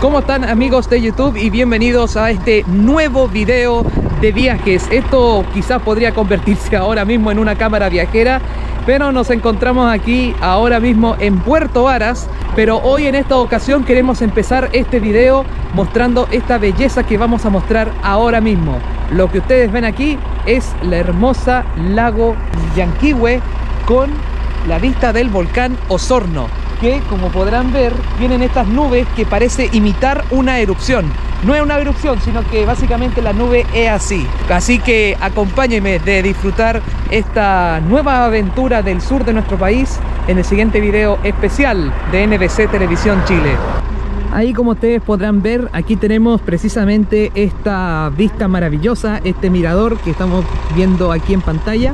¿Cómo están, amigos de YouTube? Y bienvenidos a este nuevo video de viajes. Esto quizás podría convertirse ahora mismo en una cámara viajera, pero nos encontramos aquí ahora mismo en Puerto Varas. Pero hoy en esta ocasión queremos empezar este video mostrando esta belleza que vamos a mostrar ahora mismo. Lo que ustedes ven aquí es la hermosa lago Llanquihue con la vista del volcán Osorno, que como podrán ver vienen estas nubes que parece imitar una erupción. No es una erupción, sino que básicamente la nube es así. Así que acompáñenme de disfrutar esta nueva aventura del sur de nuestro país en el siguiente video especial de NBC Televisión Chile. Ahí, como ustedes podrán ver, aquí tenemos precisamente esta vista maravillosa, este mirador que estamos viendo aquí en pantalla.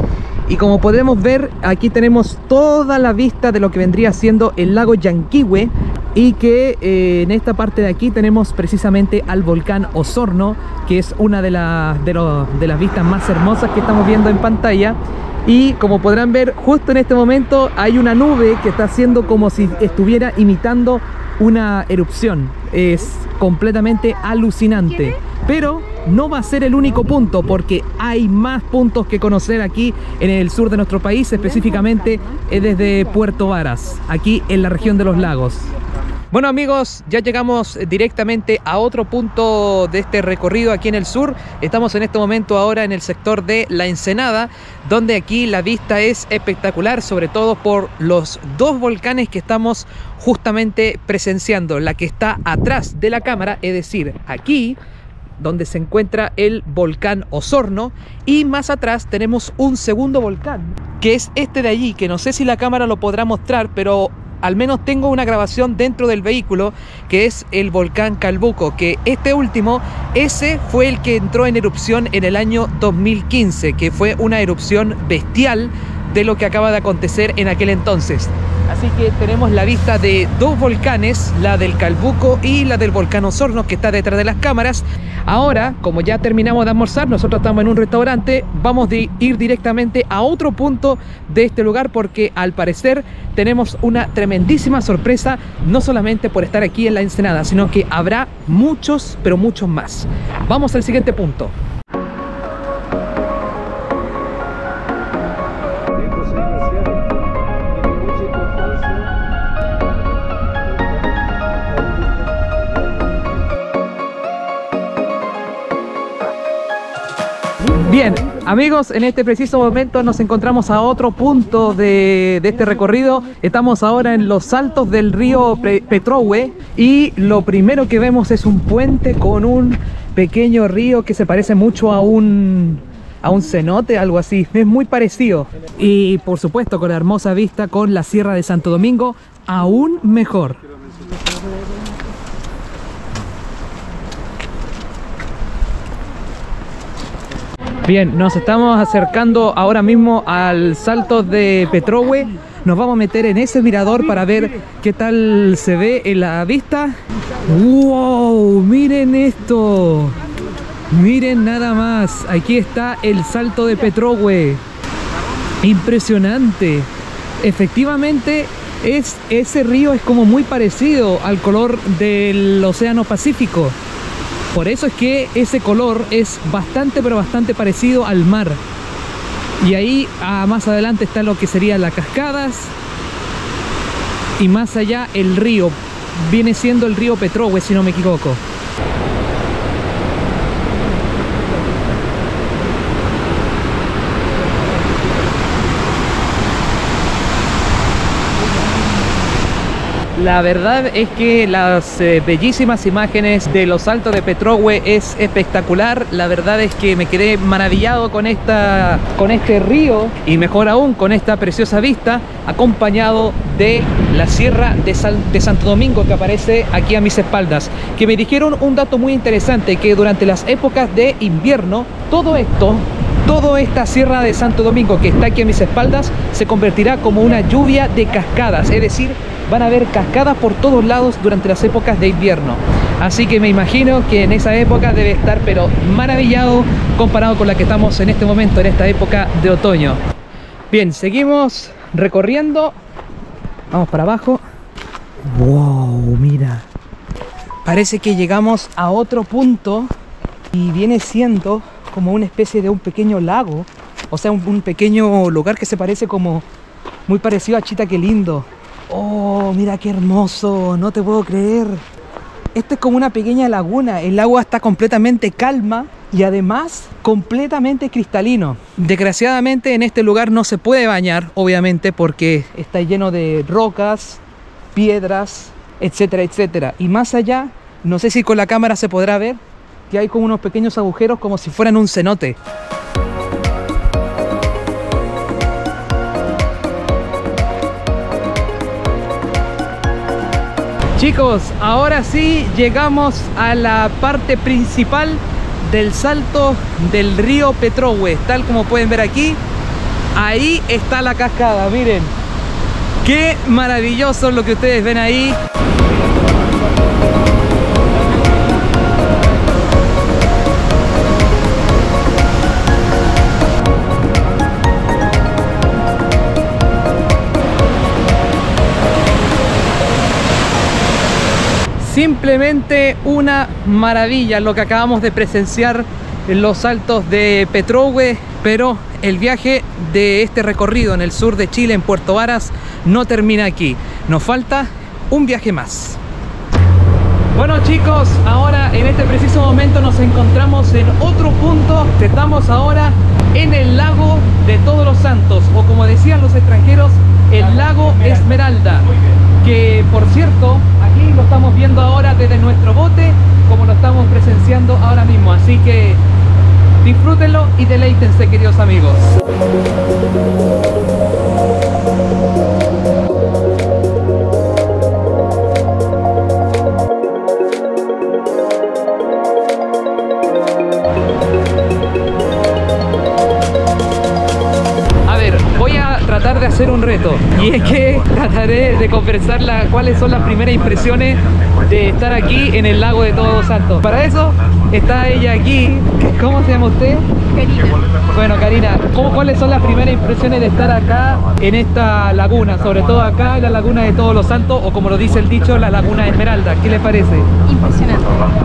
Y como podemos ver, aquí tenemos toda la vista de lo que vendría siendo el lago Llanquihue, y que en esta parte de aquí tenemos precisamente al volcán Osorno, que es una de las vistas más hermosas que estamos viendo en pantalla. Y como podrán ver, justo en este momento hay una nube que está haciendo como si estuviera imitando una erupción. Es completamente alucinante. Pero no va a ser el único punto, porque hay más puntos que conocer aquí en el sur de nuestro país, específicamente desde Puerto Varas, aquí en la región de los lagos. Bueno, amigos, ya llegamos directamente a otro punto de este recorrido aquí en el sur. Estamos en este momento ahora en el sector de La Ensenada, donde aquí la vista es espectacular, sobre todo por los dos volcanes que estamos justamente presenciando. La que está atrás de la cámara, es decir, aquí donde se encuentra el volcán Osorno, y más atrás tenemos un segundo volcán, que es este de allí, que no sé si la cámara lo podrá mostrar, pero al menos tengo una grabación dentro del vehículo, que es el volcán Calbuco, que este último, ese fue el que entró en erupción en el año 2015, que fue una erupción bestial de lo que acaba de acontecer en aquel entonces. Así que tenemos la vista de dos volcanes, la del Calbuco y la del volcán Osorno, que está detrás de las cámaras. Ahora, como ya terminamos de almorzar, nosotros estamos en un restaurante, vamos a ir directamente a otro punto de este lugar, porque al parecer tenemos una tremendísima sorpresa, no solamente por estar aquí en La Ensenada, sino que habrá muchos, pero muchos más. Vamos al siguiente punto. Bien, amigos, en este preciso momento nos encontramos a otro punto de este recorrido. Estamos ahora en los saltos del río Petrohue, y lo primero que vemos es un puente con un pequeño río que se parece mucho a un cenote, algo así. Es muy parecido. Y por supuesto con la hermosa vista con la Sierra de Santo Domingo, aún mejor. Bien, nos estamos acercando ahora mismo al salto de Petrohue. Nos vamos a meter en ese mirador para ver qué tal se ve en la vista. ¡Wow! Miren esto. Miren nada más. Aquí está el salto de Petrohue. Impresionante. Efectivamente, ese río es como muy parecido al color del Océano Pacífico. Por eso es que ese color es bastante, pero bastante parecido al mar. Y ahí más adelante está lo que serían las cascadas, y más allá el río. Viene siendo el río Petrohue, si no me equivoco. La verdad es que las bellísimas imágenes de los saltos de Petrohue es espectacular. La verdad es que me quedé maravillado con este río, y mejor aún con esta preciosa vista, acompañado de la Sierra de Santo Domingo, que aparece aquí a mis espaldas. Que me dijeron un dato muy interesante, que durante las épocas de invierno, toda esta Sierra de Santo Domingo que está aquí a mis espaldas se convertirá como una lluvia de cascadas, es decir, van a haber cascadas por todos lados durante las épocas de invierno. Así que me imagino que en esa época debe estar pero maravillado comparado con la que estamos en este momento, en esta época de otoño. Bien, seguimos recorriendo. Vamos para abajo. ¡Wow! Mira. Parece que llegamos a otro punto y viene siendo como una especie de un pequeño lago. O sea, un pequeño lugar que se parece como muy parecido a Chita, qué lindo. Oh, mira qué hermoso, no te puedo creer. Esto es como una pequeña laguna. El agua está completamente calma y además completamente cristalino. Desgraciadamente en este lugar no se puede bañar, obviamente, porque está lleno de rocas, piedras, etcétera, etcétera. Y más allá, no sé si con la cámara se podrá ver que hay como unos pequeños agujeros como si fueran un cenote. Chicos, ahora sí llegamos a la parte principal del salto del río Petrohue. Tal como pueden ver aquí, ahí está la cascada, miren. Qué maravilloso lo que ustedes ven ahí. Simplemente una maravilla lo que acabamos de presenciar en los saltos de Petrohue, pero el viaje de este recorrido en el sur de Chile, en Puerto Varas, no termina aquí. Nos falta un viaje más. Bueno chicos, ahora en este preciso momento nos encontramos en otro punto. Estamos ahora en el lago de Todos los Santos, o como decían los extranjeros, el lago Esmeralda, que por cierto, aquí lo estamos viendo ahora desde nuestro bote, como lo estamos presenciando ahora mismo. Así que disfrútenlo y deleítense, queridos amigos. Tratar de hacer un reto, y es que trataré de conversar cuáles son las primeras impresiones de estar aquí en el lago de Todos los Santos. Para eso está ella aquí. ¿Cómo se llama usted? Karina. Bueno, Karina, ¿cuáles son las primeras impresiones de estar acá en esta laguna? Sobre todo acá en la laguna de Todos los Santos, o como lo dice el dicho, la laguna Esmeralda. ¿Qué le parece? Impresionante.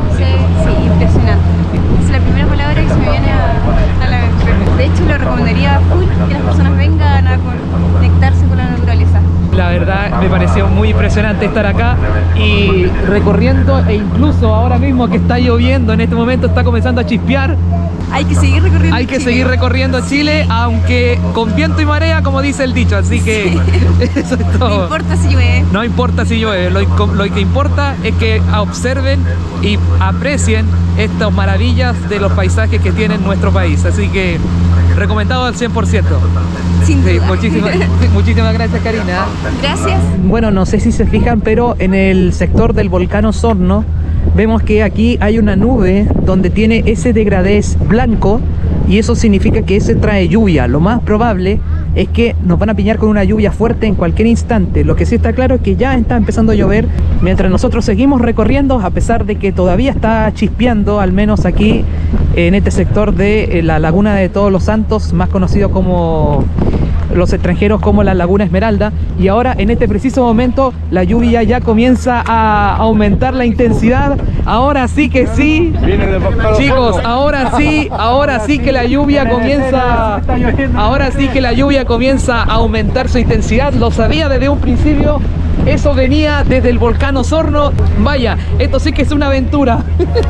Sí, impresionante. Es la primera palabra que se me viene a la mente. De hecho, lo recomendaría full que las personas vengan a conectarse con la naturaleza. La verdad me pareció muy impresionante estar acá y recorriendo, e incluso ahora mismo que está lloviendo, en este momento está comenzando a chispear. Hay que seguir recorriendo Hay que Chile. seguir recorriendo Chile, aunque con viento y marea, como dice el dicho, así que eso es todo. No importa si llueve. No importa si llueve, lo que importa es que observen y aprecien estas maravillas de los paisajes que tiene nuestro país, así que recomendado al 100%. Sin Sí, duda. muchísimas gracias, Karina. Gracias. Bueno, no sé si se fijan, pero en el sector del volcán Osorno vemos que aquí hay una nube donde tiene ese degradés blanco, y eso significa que ese trae lluvia. Lo más probable es que nos van a pillar con una lluvia fuerte en cualquier instante. Lo que sí está claro es que ya está empezando a llover mientras nosotros seguimos recorriendo, a pesar de que todavía está chispeando, al menos aquí en este sector de la laguna de Todos los Santos, más conocido como los extranjeros como la laguna Esmeralda. Y ahora en este preciso momento la lluvia ya comienza a aumentar la intensidad. Ahora sí que sí, chicos, ahora sí que la lluvia comienza, ahora sí que la lluvia comienza a aumentar su intensidad. Lo sabía desde un principio, eso venía desde el volcán Osorno. Vaya, esto sí que es una aventura.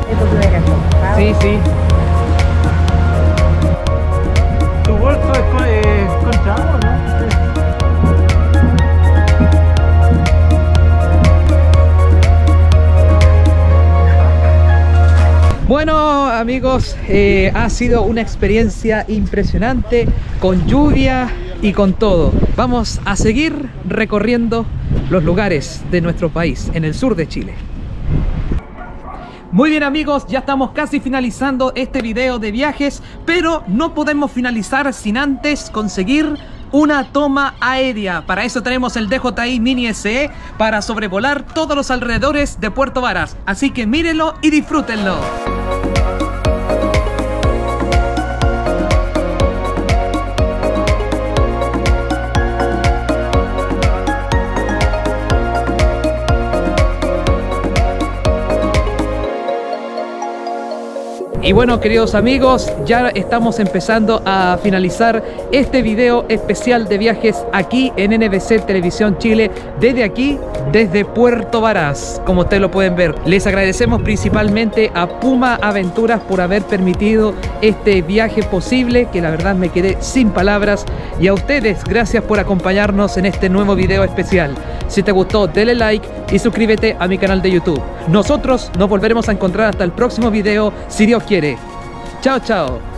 Sí, sí. ¿Tu bolso es concha agua, no? Bueno amigos, ha sido una experiencia impresionante, con lluvia y con todo. Vamos a seguir recorriendo los lugares de nuestro país, en el sur de Chile. Muy bien amigos, ya estamos casi finalizando este video de viajes, pero no podemos finalizar sin antes conseguir una toma aérea. Para eso tenemos el DJI Mini SE para sobrevolar todos los alrededores de Puerto Varas. Así que mírenlo y disfrútenlo. Y bueno, queridos amigos, ya estamos empezando a finalizar este video especial de viajes aquí en NBC Televisión Chile, desde aquí, desde Puerto Varas, como ustedes lo pueden ver. Les agradecemos principalmente a Puma Aventuras por haber permitido este viaje posible, que la verdad me quedé sin palabras, y a ustedes, gracias por acompañarnos en este nuevo video especial. Si te gustó, dale like y suscríbete a mi canal de YouTube. Nosotros nos volveremos a encontrar hasta el próximo video, si Dios quiere. Chao, chao.